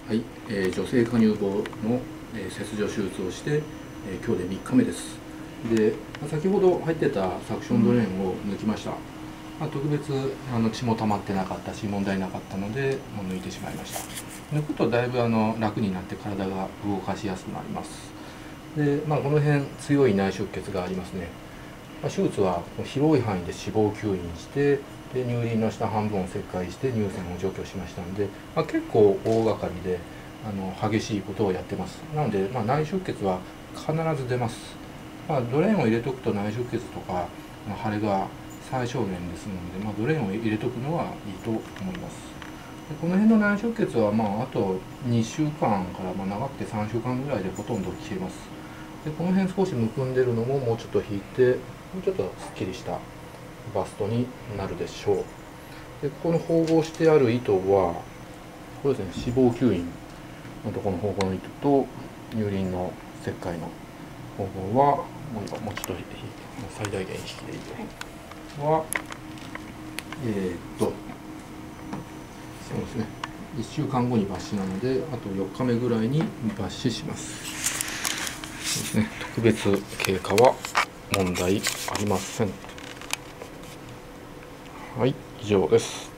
はい、女性加乳房の、切除手術をして、今日で3日目です。で、先ほど入ってたサクションドレーンを抜きました。特別血も溜まってなかったし問題なかったので抜いてしまいました。抜くとだいぶ楽になって体が動かしやすくなります。で、この辺強い内出血がありますね。手術は広い範囲で脂肪吸引してで乳輪の下半分を切開して乳腺を除去しましたので、結構大掛かりで激しいことをやってます。なので、内出血は必ず出ます。ドレーンを入れとくと内出血とか腫れが最小限ですので、ドレーンを入れとくのはいいと思います。でこの辺の内出血は、あと2週間から長くて3週間ぐらいでほとんど消えます。でこの辺少しむくんでるのももうちょっと引いてもうちょっとすっきりしたバストになるでしょう。でここの縫合してある糸はこれですね、脂肪吸引のところの縫合の糸と乳輪の切開の縫合はもうちょっと最大限引きでいいはそうですね、1週間後に抜歯なのであと4日目ぐらいに抜歯します。そうですね、特別経過は問題ありません。はい、以上です。